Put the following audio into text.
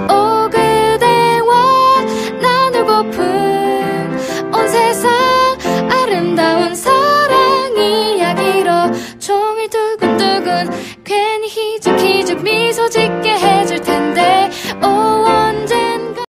오 그대와 나누고픈 온 세상 아름다운 사랑 이야기로 종일 두근두근 괜히 희죽희죽 미소 짓게